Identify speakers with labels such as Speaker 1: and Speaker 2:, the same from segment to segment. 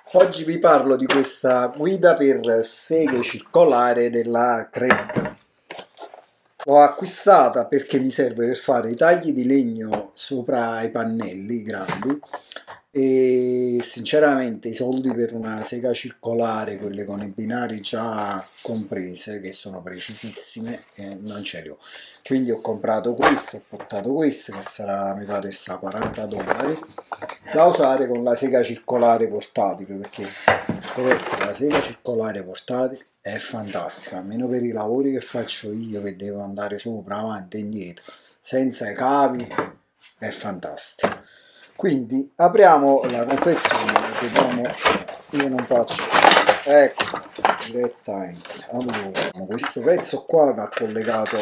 Speaker 1: Oggi vi parlo di questa guida per seghe circolare della Craig. L'ho acquistata perché mi serve per fare i tagli di legno sopra i pannelli grandi e sinceramente i soldi per una sega circolare, quelle con i binari già comprese, che sono precisissime, non ce li ho. Quindi ho comprato questo, ho portato questo che sarà, mi pare, sta $40 da usare con la sega circolare portatile, perché la sega circolare portatile è fantastica, almeno per i lavori che faccio io, che devo andare sopra, avanti e indietro senza i cavi, è fantastico. Quindi apriamo la confezione, vediamo. Io non faccio, ecco, direttamente. Allora, questo pezzo qua va collegato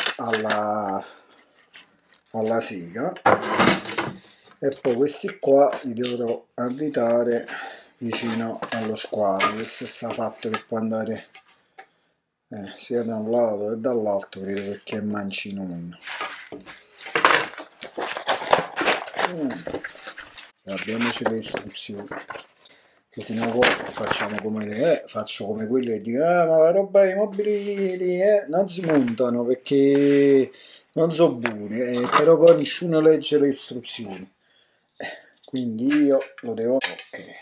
Speaker 1: alla sega e poi questi qua li dovrò avvitare vicino allo squadro. Questo sta fatto che può andare sia da un lato che dall'altro, credo, perché è mancino meno. Abbiamoci le istruzioni, che se no poi facciamo come faccio come quelli che dicono ma la roba dei mobili non si montano perché non so buoni, però poi nessuno legge le istruzioni, quindi io lo devo. Ok.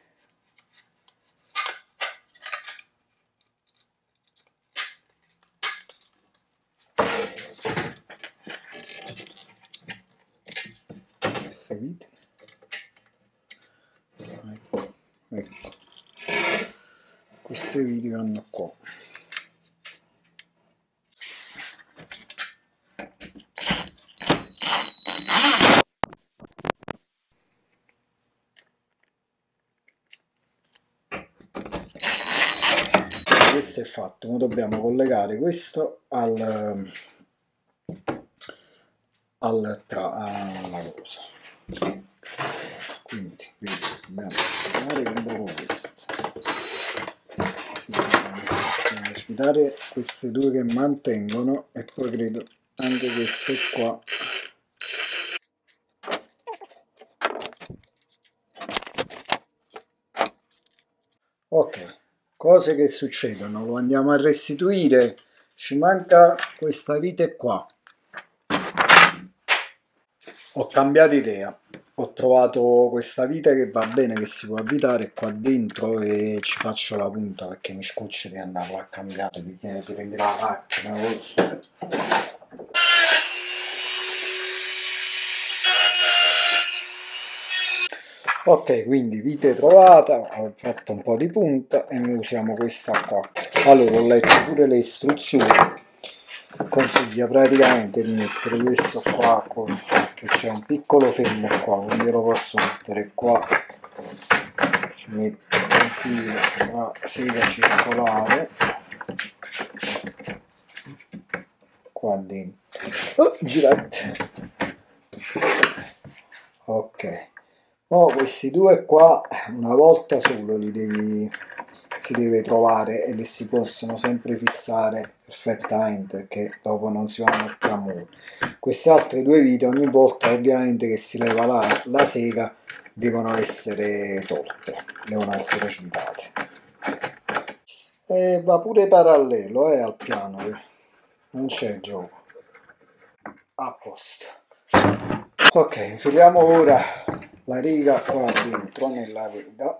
Speaker 1: Queste vite, ecco, queste viti vanno qua. Questo è fatto, ora dobbiamo collegare questo alla cosa. Quindi dobbiamo fare con questo, dobbiamo sfidare queste due che mantengono e poi credo anche queste qua. Ok, cose che succedono, lo andiamo a restituire, ci manca questa vite qua. Ho cambiato idea, ho trovato questa vite che va bene, che si può avvitare qua dentro e ci faccio la punta perché mi scoccio di andarla a cambiare, ti prendi la macchina così. Ok, quindi vite trovata, ho fatto un po' di punta e noi usiamo questa qua. Allora, ho letto pure le istruzioni, consiglia praticamente di mettere questo qua, che c'è un piccolo fermo qua, quindi lo posso mettere qua, ci metto un filo, la sega circolare, qua dentro, girate, ok. Oh, questi due qua una volta solo si deve trovare e li si possono sempre fissare perfettamente perché dopo non si vanno più a muovere. Queste altre due vite ogni volta ovviamente che si leva la sega devono essere tolte, devono essere svidate. E va pure parallelo al piano, non c'è gioco. A posto. Ok, infiliamo ora la riga qua dentro nella guida.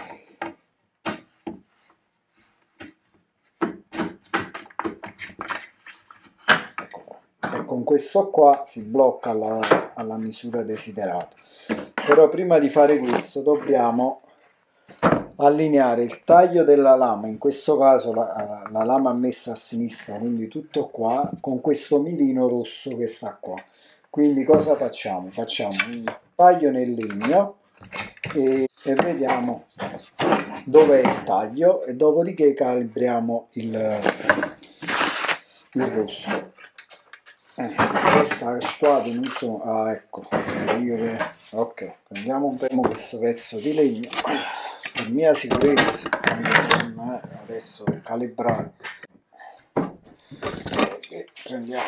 Speaker 1: E con questo qua si blocca alla misura desiderata. Però prima di fare questo dobbiamo allineare il taglio della lama, in questo caso la lama messa a sinistra, quindi tutto qua, con questo mirino rosso che sta qua. Quindi cosa facciamo? Facciamo un taglio nel legno e vediamo dove è il taglio e dopodiché calibriamo il rosso. Questa squadra insomma, ecco, ok, prendiamo questo pezzo di legno per mia sicurezza, adesso per calibrare e prendiamo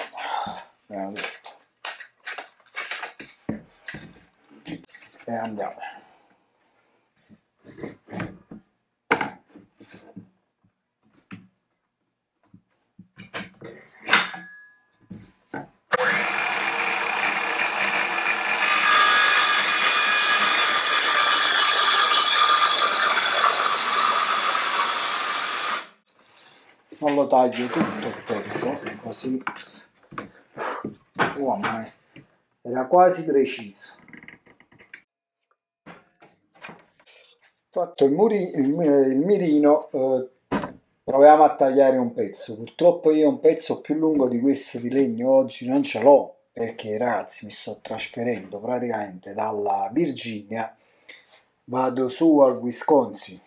Speaker 1: e andiamo. non lo taglio tutto il pezzo, così. Oh, ma era quasi preciso. Fatto il mirino, proviamo a tagliare un pezzo. Purtroppo io un pezzo più lungo di questo di legno oggi non ce l'ho, perché ragazzi mi sto trasferendo praticamente dalla Virginia, vado su al Wisconsin,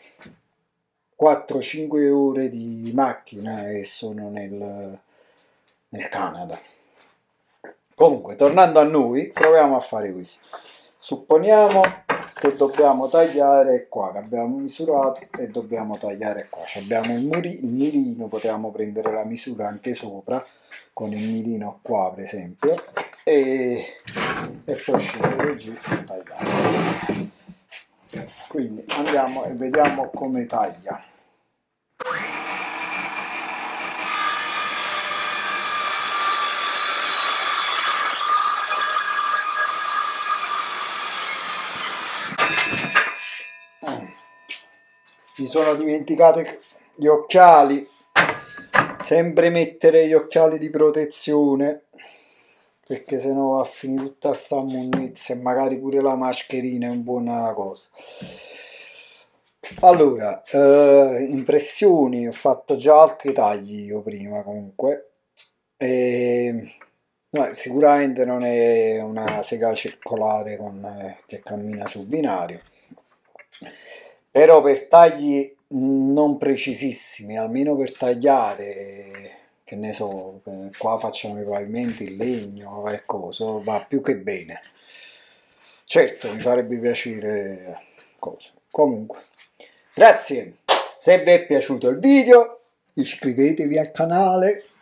Speaker 1: 4-5 ore di macchina e sono nel Canada. Comunque, tornando a noi, proviamo a fare questo. Supponiamo che dobbiamo tagliare qua, che abbiamo misurato e dobbiamo tagliare qua. Abbiamo il mirino, potevamo prendere la misura anche sopra, con il mirino qua per esempio, e poi scendere giù e tagliare. Quindi andiamo e vediamo come taglia. Mi sono dimenticato gli occhiali, sempre mettere gli occhiali di protezione, perché sennò va a finire tutta sta monnezza e magari pure la mascherina è una buona cosa. Allora, impressioni, ho fatto già altri tagli io prima comunque, no, sicuramente non è una sega circolare che cammina sul binario, però per tagli non precisissimi, almeno per tagliare, che ne so, qua facciamo i pavimenti in legno e cosa, va più che bene. Certo, mi farebbe piacere cosa. Comunque, grazie, se vi è piaciuto il video iscrivetevi al canale.